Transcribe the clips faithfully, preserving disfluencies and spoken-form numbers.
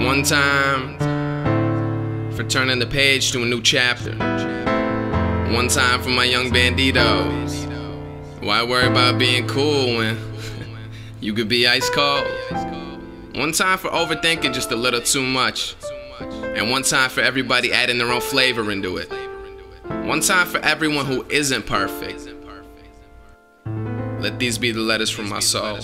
One time for turning the page to a new chapter. One time for my young banditos. Why worry about being cool when you could be ice cold? One time for overthinking just a little too much. And one time for everybody adding their own flavor into it. One time for everyone who isn't perfect. Let these be the letters from my soul.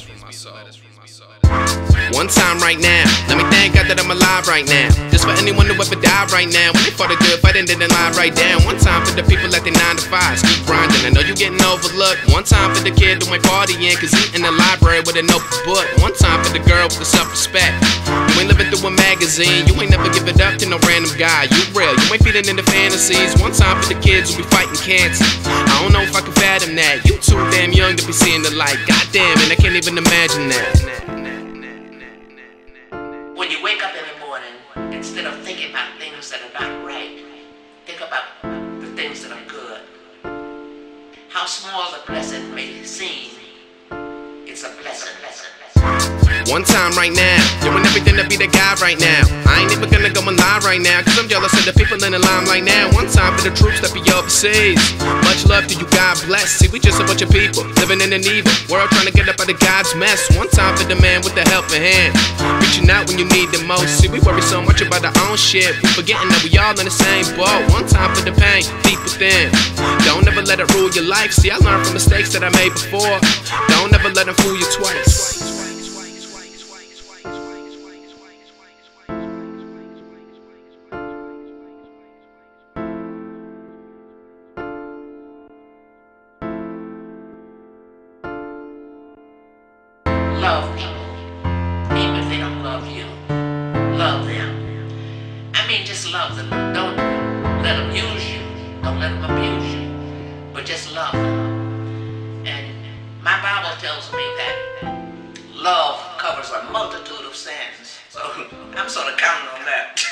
One time right now, let me thank God that I'm alive right now. Just for anyone who ever died right now. When they fought a good fight and didn't lie right down. One time for the people at their nine to fives, keep grinding, I know you getting overlooked. One time for the kid who ain't partying cause he in the library with a notebook. One time for the girl with the self-respect. You ain't living through a magazine, you ain't never give it up to no random guy. You real, you ain't feeding into fantasies. One time for the kids who be fighting cancer. I don't know if I can fathom that. You too damn young to be seeing the light. Goddamn, and I can't even imagine that. When you wake up in the morning, instead of thinking about things that are not right, think about the things that are good. How small the blessing may seem, it's a blessing, blessing, blessing. One time right now, doing everything to be the guy right now. I ain't even gonna go and lie right now, cause I'm jealous of the people in the limelight now. One time for the troops that be overseas. Much love to you, God bless. See, we just a bunch of people living in an evil world trying to get up out of God's mess. One time for the man with the helping hand, reaching out when you need the most. See, we worry so much about our own shit, we forgetting that we all in the same boat. One time for the pain deep within. Don't ever let it rule your life. See, I learned from mistakes that I made before. Don't ever let them fool you twice. Love people, even if they don't love you. Love them. I mean, just love them. Don't let them use you. Don't let them abuse you. But just love them. And my Bible tells me that love covers a multitude of sins. So I'm sort of counting on that.